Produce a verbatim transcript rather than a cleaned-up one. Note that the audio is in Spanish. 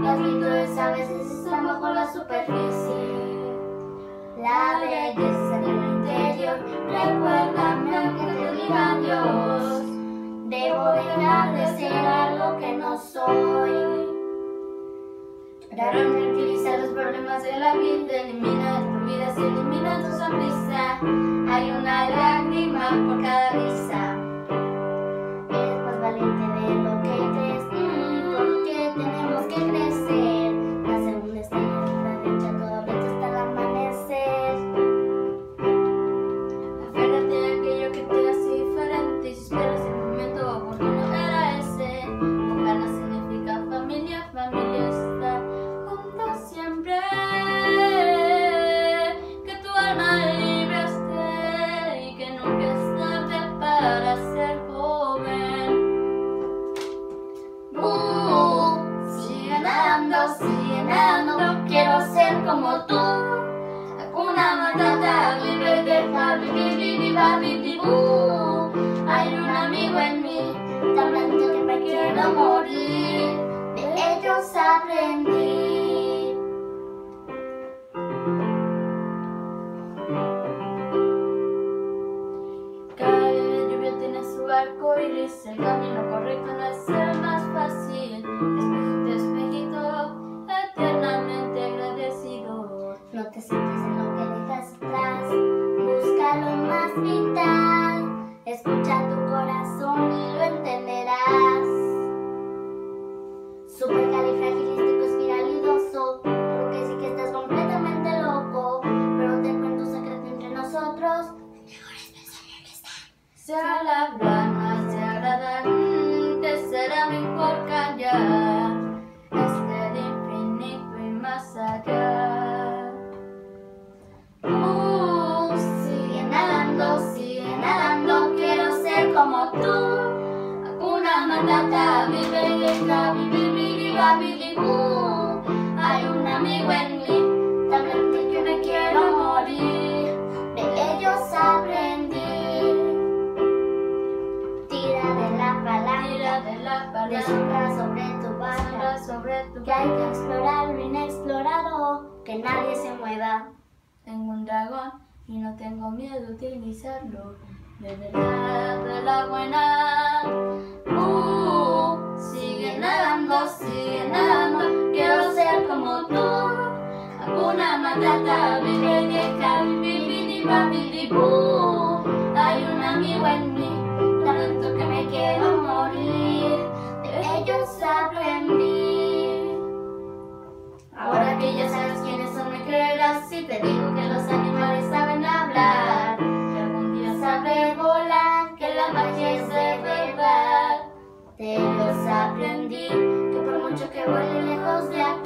Las virtudes a veces están bajo la superficie. La belleza del interior, recuérdame que te diga Dios. Debo dejar de ser algo que no soy. Para tranquilizar los problemas de la vida, elimina tu vida, se elimina tu sonrisa. Hay una lágrima por cada risa. Eres más valiente de lo que crees, mm, porque tenemos que crecer. La segunda estrella de la derecha, todo brilla hasta el amanecer. Aférrate a aquello que te hace diferente, y si esperas el momento oportuno era ese. Ojalá significa familia, familia está junto siempre. Que tu alma libre esté y que nunca es tarde para ser joven. Uh, sigue nadando, sigue nadando, quiero ser como tú. Hakuna Matata, vive, deja vivir, viva, vivi, uh. Hay un amigo en mí, tan lento que me quiero morir. De ellos aprendí. Cada lluvia tiene su arco iris, el camino correcto no es el más fácil. Espejito, espejito, eternamente agradecido. No te sientes en lo que dejas atrás, busca lo más vital. Escucha tu corazón y lo entenderás. Supercalifragilístico espiralidoso, porque sí que estás completamente loco. Pero te cuento un secreto entre nosotros. Mejores personas están. Se hablarán más de agradar, te será mejor callar. Hasta el infinito y más allá. Uh, sigue nadando, sigue nadando, quiero ser como tú. Hakuna Matata, vive, deja vivir, viva, vivi, uh. Hay un amigo en mí, tan grande que me quiero morir. De ellos aprendí. Tira de la palanca, tira de la palanca, deshonra sobre tu barca, sobre tu que hay que explorar lo inexplorado, que nadie se mueva. Tengo un dragón y no tengo miedo de utilizarlo. De verdad, de la buena. Uh, sigue nadando, sigue nadando, quiero ser como tú. Hakuna Matata, vive, deja vivir, viva, vivi, uh. Hay un amigo en mí, tan lento que me quiero morir. De ellos aprendí. Ahora que ya sabes quiénes son, me creerás si te digo que los animales saben hablar, que algún día sabré volar, que la magia es de verdad. De ellos aprendí que por mucho que vuele lejos de aquí,